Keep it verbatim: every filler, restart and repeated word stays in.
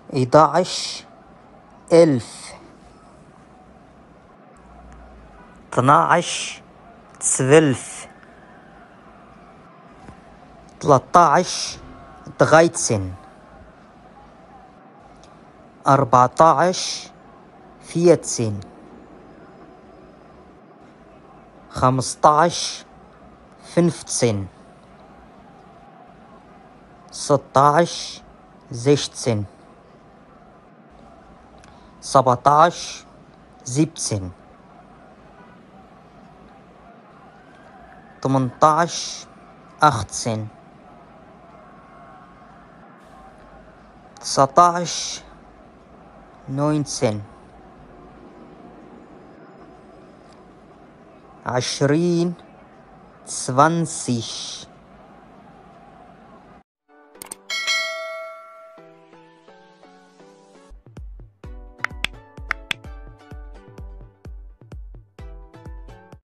إحداعش ألف، اثناعش zwölf، تلاتاعش dreizehn، أربعتاعش vierzehn، خمسطاعش fünfzehn، ستاعش sechzehn، سبعتاعش siebzehn، تمنطاعش achtzehn، تسعطاعش neunzehn، عشرين zwanzig.